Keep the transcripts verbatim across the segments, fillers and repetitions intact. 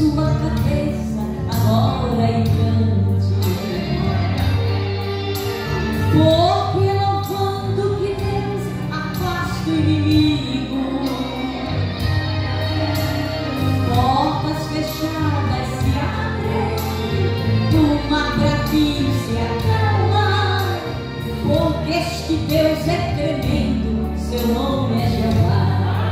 sua cabeça agora e cante, porque louvando que Deus afasta o inimigo. Portas fechadas se abrem, uma braquinha se acalma, porque este Deus é tremendo, seu nome é Jeová.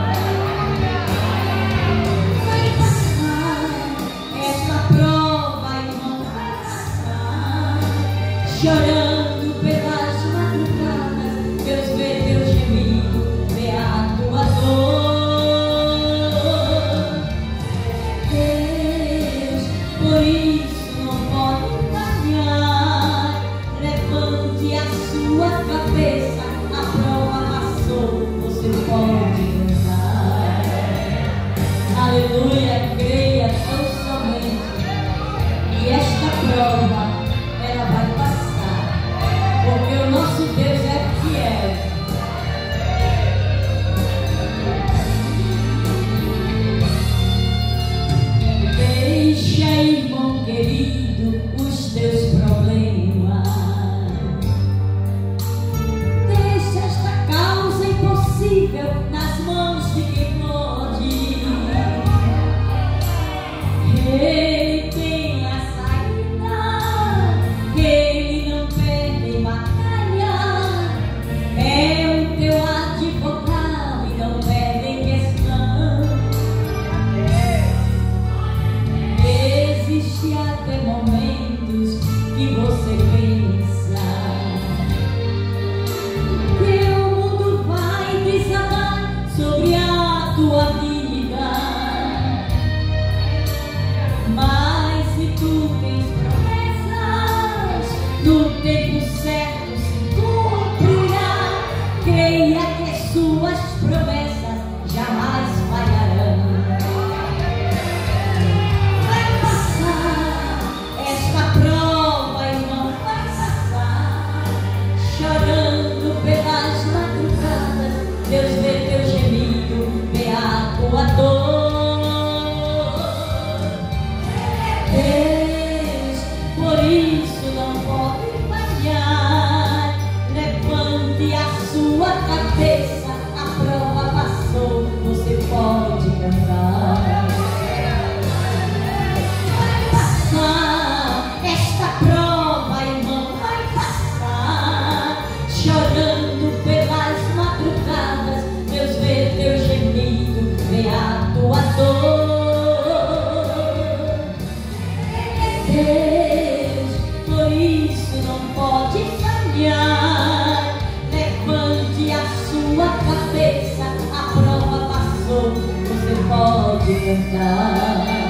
Vai passar esta prova, irmão, vai passar. Chorando pelas madrugadas, Deus vê teu gemido, vê a tua dor. Deus, por isso não pode falhar. Levante a sua cabeça, a prova passou, você pode cantar. Aleluia, creia tão somente, e esta prova ela vai passar, porque o nosso Deus é fiel. Deixa, irmão querido, os teus problemas. Deixa esta causa impossível nas mãos de quem pode. Ele tem a saída, ele não perde batalha. É o teu advogado e não perde em questão. Existe até momentos que você pensa que o mundo vai desabar sobre a tua vida, mas se tu tens promessas, no tempo certo se cumprirá. Creia que suas promessas jamais falharão. Vai passar esta prova, irmão, vai passar. Chorando pelas madrugadas, Deus vê teu gemido, vê a tua dor. Deus, por isso não pode falhar. Levante a sua cabeça, a prova passou, você pode cantar. Vai passar esta prova, irmão, vai passar. Chorando pelas madrugadas, Deus vê teu gemido, vê a tua dor. Deus, por isso não pode falhar. Levante a sua cabeça, a prova passou, você pode cantar.